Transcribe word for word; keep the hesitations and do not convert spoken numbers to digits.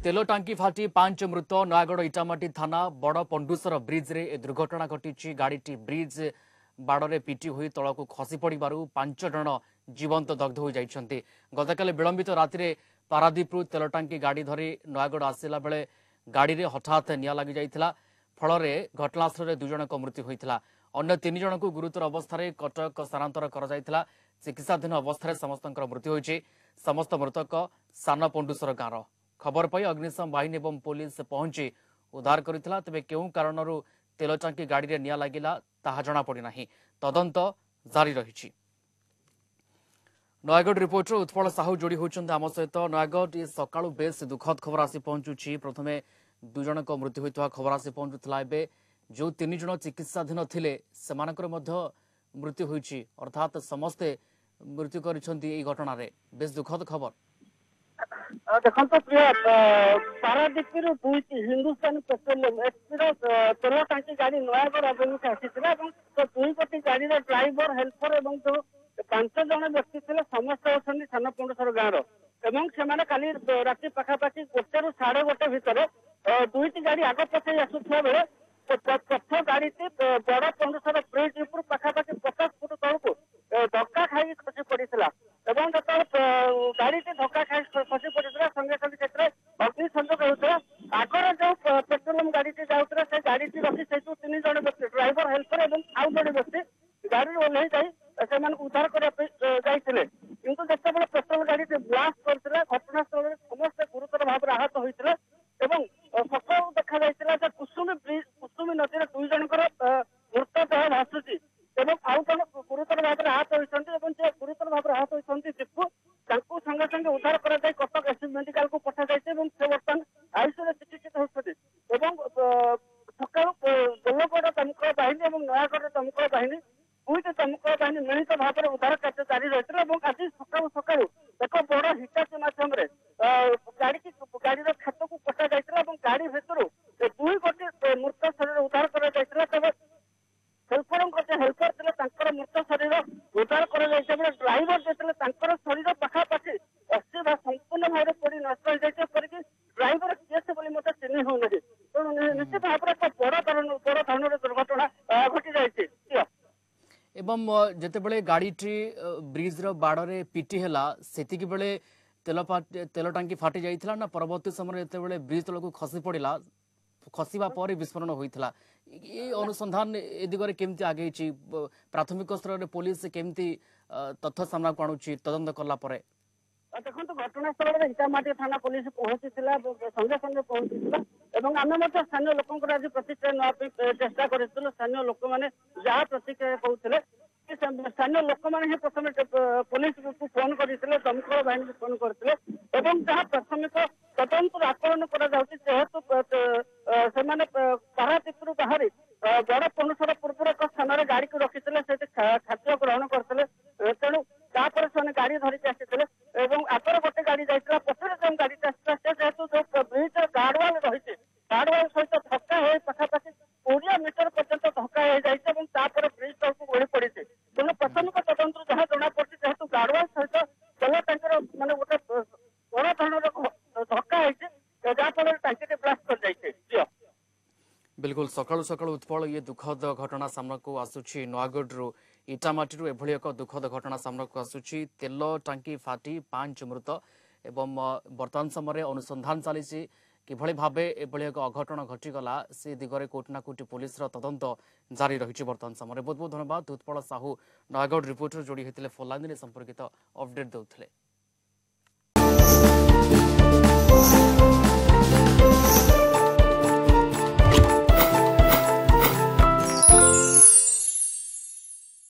तेल टांकी फाटी पांच मृत नयागढ़ इटामाटी थाना बड़ पंडुसर ब्रिज रे ए दुर्घटना घटी गाड़ी ब्रिज बाड़े पिटी हुई तल को खसी पड़ू पांच जन जीवंत दग्ध हो जाती। गतकाली विलंबित राति पारादीपु तेल टांकी गाड़ी धरी नयागढ़ आसला बेले गाड़ी रे हठात निआं लगी जाइथिला। फल घटनास्थल में दुजन मृत्यु होता। अन्य तीन जन को गुरुतर अवस्था कटक स्थानांतर कर चिकित्साधीन अवस्था समस्त मृत्यु होती। समस्त मृतक सान पंडुसर गाँव। खबर पाई अग्निशम बाहिनी एवं पुलिस पहुंची उद्धार करथिला। तबे केउ कारणरू तेल टांकी गाड़ी रे निया लागिला ताहा जणा पड़ी नाही। तदंत जारी रहिछि। नयागढ़ रिपोर्टर उत्पल साहू जोड़ी होचंद आम सहित। नयागढ़ ये सकाळु बेस दुखद खबर आसी पहुंचुछि। प्रथमे दुजन को मृत्यु होइतवा खबर आसी पहुंचुतला। एबे जो तीन जन चिकित्साधीन थिले सेमानकर मध्य मृत्यु होइछि। अर्थात समस्ते मृत्यु करिसंती एई घटना रे। बेस दुखद खबर। देखो प्रिय पारादीपु दुईटी हिंदुस्तान पेट्रोलियम एचपी तेल टांकी गाड़ी नयागढ़ अभिमुखे आसी दुई गोटी गाड़ी ड्राइवर हेल्पर और जो पांच जन व्यक्ति थे समस्त होती सान पंडुसर गाँव से काली राति पखापाखि गोटे रु साढ़े गोटे भितर दुईटी गाड़ी आग पछाई आसुवा बेले पथ गाड़ी बड़ पंडुसर ब्रिज उपर पखापाखि पचास फुट तौक धक्का खाई खसी पड़ा। गाड़ी धक्का खाई खसी पड़ा संगे संगे अग्नि संजोग होता। आगर जो पेट्रोलियम गाड़ी जाऊला से गाड़ी रखी से तीन जन व्यक्ति ड्राइवर हेल्पर और आउ जड़े व्यक्ति गाड़ी ओह्ल जाए उद्धार करते किंतु जिते पेट्रोल गाड़ी ब्लास्ट करता घटनास्थल में समस्त गुरुतर भाव आहत होते सका देखा कुसुमी ब्रिज कुसुमी नदी में दुई जनकर मृतदेह भासुची आउ जन गुरुतर भाव आहत होती। गुरुतर भाव आहत होती दीपू संगे संगे उद्धार कर कटक एसएम मेडिकल को पठा जाए बर्तमान आईसीयू चिकित्सित होती। सका बोलगड़ दमकल बाहिनी और नयागढ़ दमकल बाहिनी दुईट दमकल बाहिनी मिलित भाव में उद्धार कार्य जारी रही है। आज सका सका एक बड़ हिटाची मध्यम गाड़ी की गाड़ी क्षेत्र को कटा जाता गाड़ी भितर दुई गोटी मृत शरीर उद्धार कर हेल्पर हेल्पर थे मृत शरीर उद्धार कर ड्राइवर जो शरीर पखापाखि अस्थि संपूर्ण भाव पड़ी नष्ट हो जाए ड्राइवर किए से मत चिन्ह होना तेणु निश्चित भाव में बड़ बड़ धरण दुर्घटना घटी जाए। एवं जितेबले गाड़ी ब्रिज बाड़े पिटी है सेतिकी बेले तेल तेल टांकी फाटी जाइथिला ना परवर्ती समय जितेबले ब्रिज तल को खसी पड़ा खसवा पर विस्फोरण होता। ये अनुसंधान ए दिगरे केमती आगे प्राथमिक स्तर में पुलिस केमती तथ्य सामना को आणुची तदंत कला परे। देखो घटनास्थल में इटामाटी थाना पुलिस पहुंची संगे संगे पहुंची आम स्थानीय लोक आज प्रतिक्रिया ना चेष्टा कर स्थानीय लोक मैंने जहाँ प्रतिक्रिया कहते स्थानीय लोक मैंने प्रथम पुलिस को फोन करते दमकल बाहिनी को फोन करते जहाँ प्राथमिक तदंत आकलन करेतु से पारादीपु बाहरी बड़ पंडुसर पूर्व एक स्थान गाड़ी को रखी खाद्य ग्रहण करते तेणु तापर से गाड़ी धरिकी आसी आगर गोटे गाड़ी जाइए पछरे जो गाड़ी जेहेतु जो ब्रिज गार्डवाल रही गार्डवाल सहित धक्का हो पखापाखि कोड़े मीटर पर्यंत धक्का हो जाए ब्रिज तक ओढ़ी पड़ी तेणु प्राथमिक तदंत जहाँ जना पड़ी जेहेतु गार्डवाल सहित तेल टांकर मान गोटे बड़ धरण धक्का होती जहाँफल टांकी ब्लास्ट कर जाइए। बिल्कुल सकाळु सकाळु उत्पल ये दुखद घटना सामना को आसुछि। नयागढ़ इटामाटी एभली एक दुखद घटना सामना को आसुछि। तेल टांकी फाटी पांच मृत एवं वर्तमान समय अनुसंधान चली किभली भावे एभली एक अघटन घटीगला से दिगरे कोटि ना कोटि पुलिस तदंत जारी रही वर्तमान समय। बहुत बहुत धन्यवाद उत्पल साहू नयागढ़ रिपोर्टर जोड़ी होते फोन लाइन संपर्कित अपडेट देउथिले।